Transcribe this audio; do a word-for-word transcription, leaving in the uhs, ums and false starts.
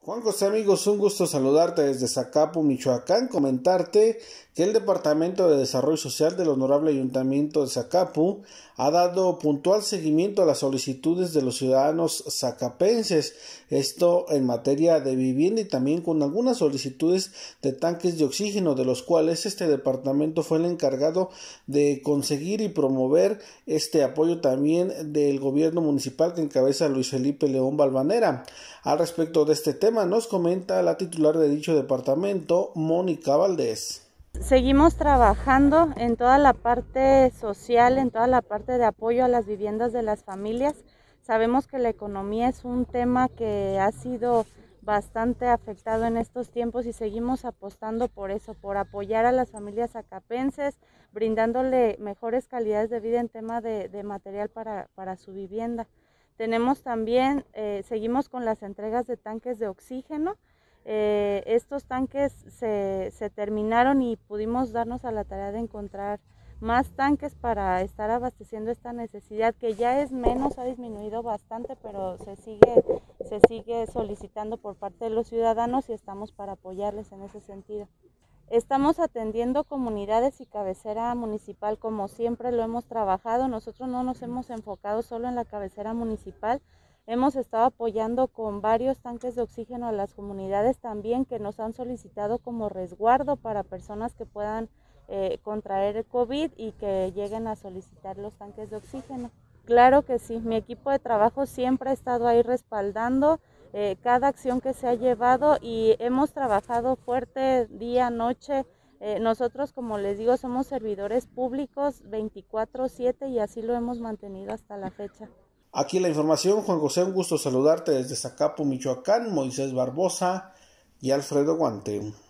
Juan José, amigos, un gusto saludarte desde Zacapu, Michoacán, comentarte que el Departamento de Desarrollo Social del Honorable Ayuntamiento de Zacapu ha dado puntual seguimiento a las solicitudes de los ciudadanos zacapenses, esto en materia de vivienda y también con algunas solicitudes de tanques de oxígeno, de los cuales este departamento fue el encargado de conseguir y promover este apoyo también del gobierno municipal que encabeza Luis Felipe León Valvanera. Al respecto de este tema nos comenta la titular de dicho departamento, Mónica Valdés. Seguimos trabajando en toda la parte social, en toda la parte de apoyo a las viviendas de las familias. Sabemos que la economía es un tema que ha sido bastante afectado en estos tiempos y seguimos apostando por eso, por apoyar a las familias zacapenses, brindándole mejores calidades de vida en tema de, de material para, para su vivienda. Tenemos también, eh, seguimos con las entregas de tanques de oxígeno. Eh, estos tanques se, se terminaron y pudimos darnos a la tarea de encontrar más tanques para estar abasteciendo esta necesidad, que ya es menos, ha disminuido bastante, pero se sigue, se sigue solicitando por parte de los ciudadanos y estamos para apoyarles en ese sentido. Estamos atendiendo comunidades y cabecera municipal como siempre lo hemos trabajado. Nosotros no nos hemos enfocado solo en la cabecera municipal, hemos estado apoyando con varios tanques de oxígeno a las comunidades también que nos han solicitado como resguardo para personas que puedan eh, contraer el COVID y que lleguen a solicitar los tanques de oxígeno. Claro que sí, mi equipo de trabajo siempre ha estado ahí respaldando eh, cada acción que se ha llevado y hemos trabajado fuerte día, noche. Eh, nosotros, como les digo, somos servidores públicos veinticuatro siete y así lo hemos mantenido hasta la fecha. Aquí la información, Juan José, un gusto saludarte desde Zacapu, Michoacán, Moisés Barbosa y Alfredo Guante.